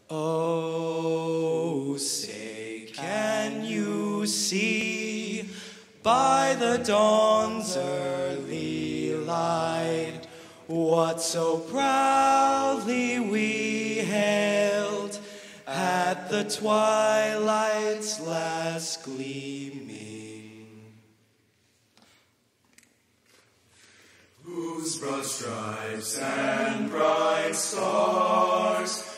Oh, say, can you see by the dawn's early light what so proudly we hailed at the twilight's last gleaming? Whose broad stripes and bright stars